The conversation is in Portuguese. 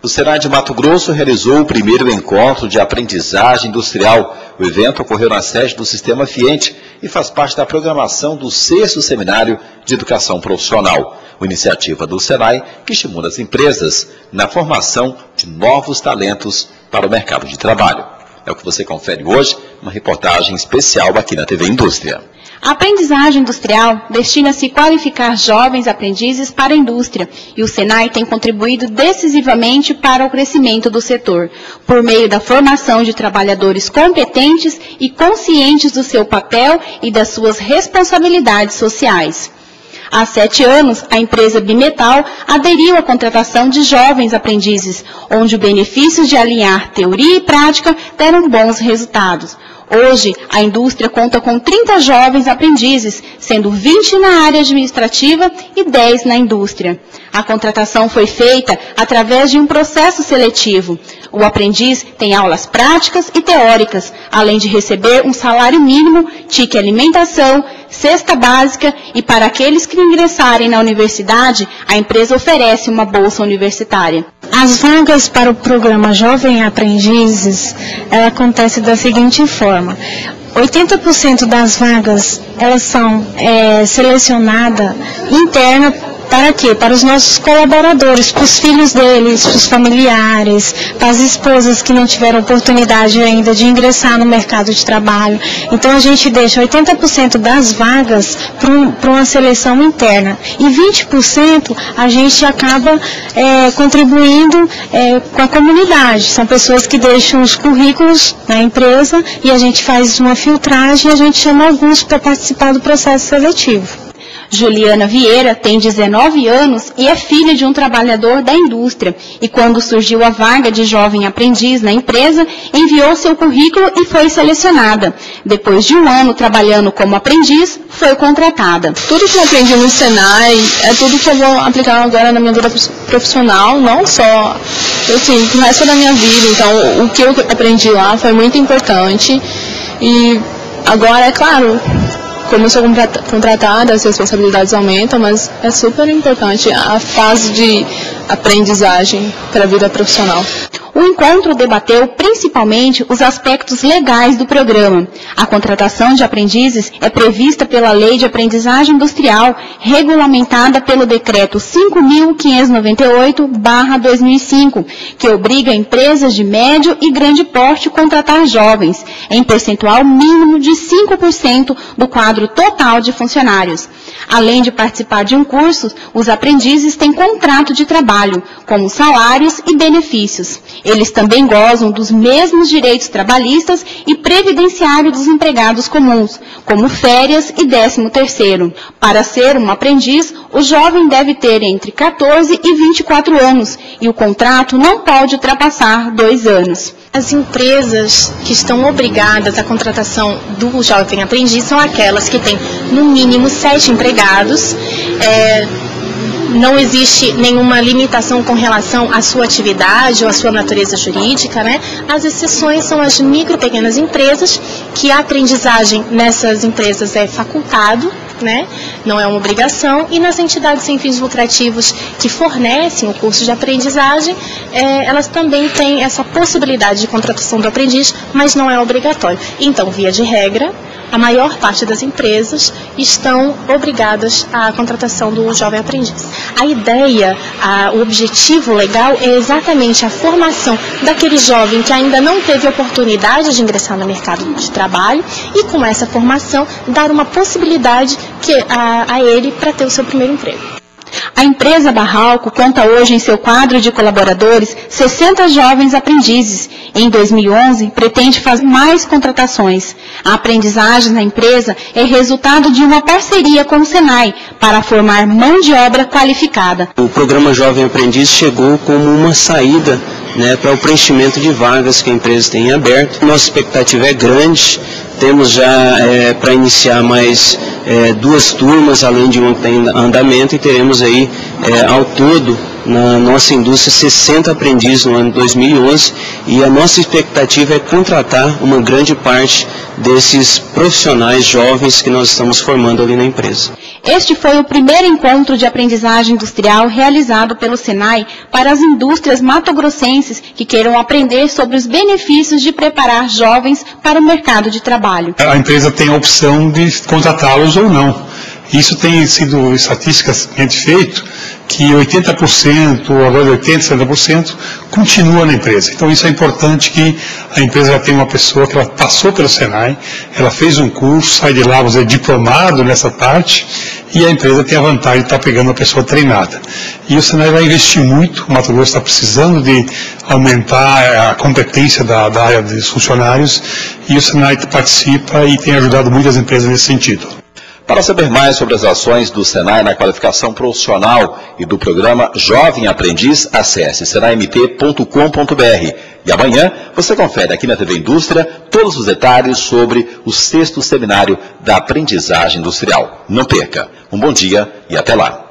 O Senai de Mato Grosso realizou o primeiro encontro de aprendizagem industrial. O evento ocorreu na sede do Sistema Fiente e faz parte da programação do 6º Seminário de Educação Profissional, uma iniciativa do Senai que estimula as empresas na formação de novos talentos para o mercado de trabalho. É o que você confere hoje, uma reportagem especial aqui na TV Indústria. A aprendizagem industrial destina-se a qualificar jovens aprendizes para a indústria e o Senai tem contribuído decisivamente para o crescimento do setor, por meio da formação de trabalhadores competentes e conscientes do seu papel e das suas responsabilidades sociais. Há 7 anos, a empresa Bimetal aderiu à contratação de jovens aprendizes, onde o benefício de alinhar teoria e prática deram bons resultados. Hoje, a indústria conta com 30 jovens aprendizes, sendo 20 na área administrativa e 10 na indústria. A contratação foi feita através de um processo seletivo. O aprendiz tem aulas práticas e teóricas, além de receber um salário mínimo, ticket alimentação, cesta básica e para aqueles que ingressarem na universidade, a empresa oferece uma bolsa universitária. As vagas para o programa Jovem Aprendizes, ela acontece da seguinte forma: 80% das vagas, elas são selecionadas interna. Para quê? Para os nossos colaboradores, para os filhos deles, para os familiares, para as esposas que não tiveram oportunidade ainda de ingressar no mercado de trabalho. Então a gente deixa 80% das vagas para uma seleção interna. E 20% a gente acaba contribuindo com a comunidade. São pessoas que deixam os currículos na empresa e a gente faz uma filtragem e a gente chama alguns para participar do processo seletivo. Juliana Vieira tem 19 anos e é filha de um trabalhador da indústria. E quando surgiu a vaga de jovem aprendiz na empresa, enviou seu currículo e foi selecionada. Depois de 1 ano trabalhando como aprendiz, foi contratada. Tudo que eu aprendi no Senai é tudo que eu vou aplicar agora na minha vida profissional, não só assim, pro resto da minha vida. Então, o que eu aprendi lá foi muito importante. E agora, é claro, como eu sou contratada, as responsabilidades aumentam, mas é super importante a fase de aprendizagem para a vida profissional. O encontro debateu principalmente os aspectos legais do programa. A contratação de aprendizes é prevista pela Lei de Aprendizagem Industrial, regulamentada pelo Decreto 5.598/2005, que obriga empresas de médio e grande porte a contratar jovens, em percentual mínimo de 5% do quadro total de funcionários. Além de participar de um curso, os aprendizes têm contrato de trabalho, como salários e benefícios. Eles também gozam dos mesmos direitos trabalhistas e previdenciários dos empregados comuns, como férias e 13º. Para ser um aprendiz, o jovem deve ter entre 14 e 24 anos e o contrato não pode ultrapassar 2 anos. As empresas que estão obrigadas à contratação do jovem aprendiz são aquelas que têm no mínimo 7 empregados. Não existe nenhuma limitação com relação à sua atividade ou à sua natureza jurídica, né? As exceções são as micro e pequenas empresas, que a aprendizagem nessas empresas é facultado, né? Não é uma obrigação, e nas entidades sem fins lucrativos que fornecem o curso de aprendizagem, elas também têm essa possibilidade de contratação do aprendiz, mas não é obrigatório. Então, via de regra, a maior parte das empresas estão obrigadas à contratação do jovem aprendiz. A ideia, o objetivo legal é exatamente a formação daquele jovem que ainda não teve oportunidade de ingressar no mercado de trabalho e, com essa formação, dar uma possibilidade a ele para ter o seu primeiro emprego. A empresa Barralco conta hoje em seu quadro de colaboradores 60 jovens aprendizes. Em 2011, pretende fazer mais contratações. A aprendizagem na empresa é resultado de uma parceria com o Senai para formar mão de obra qualificada. O programa Jovem Aprendiz chegou como uma saída, né, para o preenchimento de vagas que a empresa tem aberto. Nossa expectativa é grande. Temos já para iniciar mais 2 turmas, além de uma que tem andamento, e teremos aí ao todo na nossa indústria 60 aprendizes no ano 2011 e a nossa expectativa é contratar uma grande parte desses profissionais jovens que nós estamos formando ali na empresa. Este foi o primeiro encontro de aprendizagem industrial realizado pelo Senai para as indústrias matogrossenses que queiram aprender sobre os benefícios de preparar jovens para o mercado de trabalho. A empresa tem a opção de contratá-los ou não. Isso tem sido estatisticamente feito, que 80%, ou agora 80%, 70% continua na empresa. Então isso é importante que a empresa já tenha uma pessoa que ela passou pelo Senai, ela fez um curso, sai de lá, você é diplomado nessa parte, e a empresa tem a vantagem de estar pegando uma pessoa treinada. E o Senai vai investir muito, o Mato Grosso está precisando de aumentar a competência da área dos funcionários, e o Senai participa e tem ajudado muitas empresas nesse sentido. Para saber mais sobre as ações do Senai na qualificação profissional e do programa Jovem Aprendiz, acesse senaimt.com.br. E amanhã você confere aqui na TV Indústria todos os detalhes sobre o 6º Seminário da Aprendizagem Industrial. Não perca. Um bom dia e até lá.